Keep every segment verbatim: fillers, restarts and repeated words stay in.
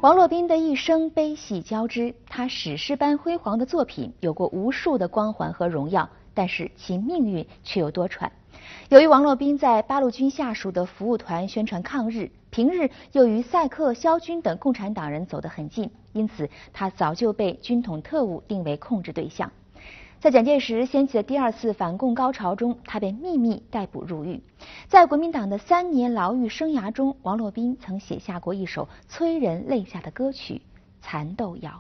王洛宾的一生悲喜交织，他史诗般辉煌的作品有过无数的光环和荣耀，但是其命运却有多舛。由于王洛宾在八路军下属的服务团宣传抗日，平日又与赛克、萧军等共产党人走得很近，因此他早就被军统特务定为控制对象。在蒋介石掀起的第二次反共高潮中，他被秘密逮捕入狱。在国民党的三年牢狱生涯中，王洛宾曾写下过一首催人泪下的歌曲《蚕豆谣》。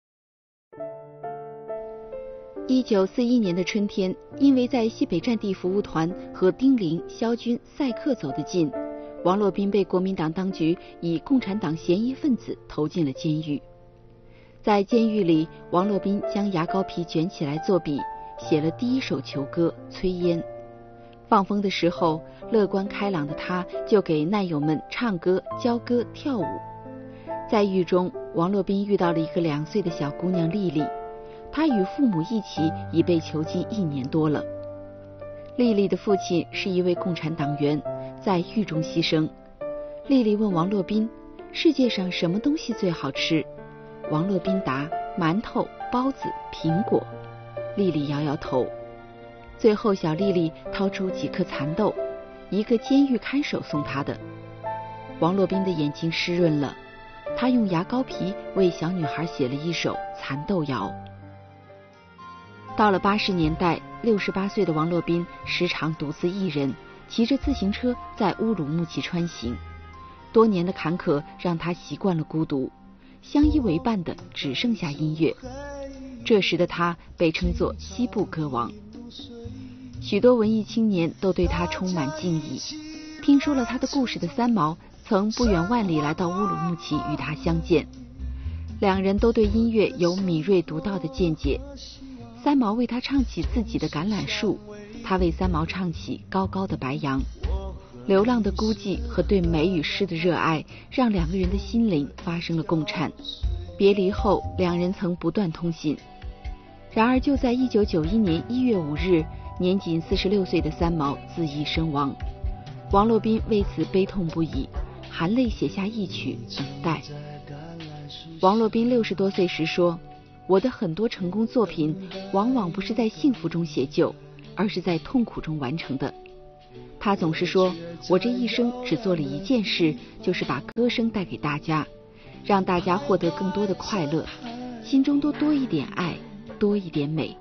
一九四一年的春天，因为在西北战地服务团和丁玲、萧军、赛克走得近，王洛宾被国民党当局以共产党嫌疑分子投进了监狱。在监狱里，王洛宾将牙膏皮卷起来作笔，写了第一首囚歌《炊烟》。放风的时候，乐观开朗的他就给难友们唱歌、教歌、跳舞。在狱中，王洛宾遇到了一个两岁的小姑娘丽丽，她与父母一起已被囚禁一年多了。丽丽的父亲是一位共产党员，在狱中牺牲。丽丽问王洛宾，世界上什么东西最好吃？王洛宾答：馒头、包子、苹果。丽丽摇摇头。最后小丽丽掏出几颗蚕豆，一个监狱看守送她的。王洛宾的眼睛湿润了，他用牙膏皮为小女孩写了一首《蚕豆谣》。到了八十年代，六十八岁的王洛宾时常独自一人骑着自行车在乌鲁木齐穿行。多年的坎坷让他习惯了孤独，相依为伴的只剩下音乐。这时的他被称作西部歌王，许多文艺青年都对他充满敬意。听说了他的故事的三毛曾不远万里来到乌鲁木齐与他相见，两人都对音乐有敏锐独到的见解。三毛为他唱起自己的橄榄树，他为三毛唱起高高的白杨。流浪的孤寂和对美与诗的热爱让两个人的心灵发生了共颤。别离后，两人曾不断通信。然而就在一九九一年一月五日，年仅四十六岁的三毛自缢身亡。王洛宾为此悲痛不已，含泪写下一曲《等待》。王洛宾六十多岁时说，我的很多成功作品往往不是在幸福中写就，而是在痛苦中完成的。他总是说，我这一生只做了一件事，就是把歌声带给大家，让大家获得更多的快乐，心中都多一点爱，多一点美。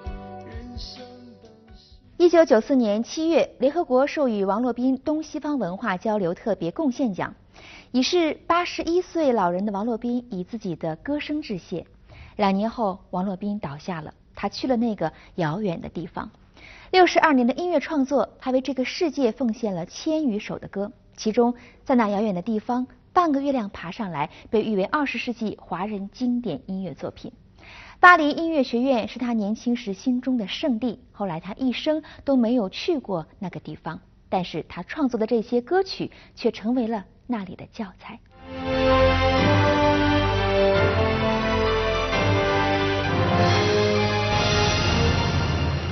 一九九四年七月，联合国授予王洛宾东西方文化交流特别贡献奖。已是八十一岁老人的王洛宾以自己的歌声致谢。两年后，王洛宾倒下了，他去了那个遥远的地方。六十二年的音乐创作，他为这个世界奉献了千余首的歌，其中在那遥远的地方，半个月亮爬上来被誉为二十世纪华人经典音乐作品。巴黎音乐学院是他年轻时心中的圣地，后来他一生都没有去过那个地方，但是他创作的这些歌曲却成为了那里的教材。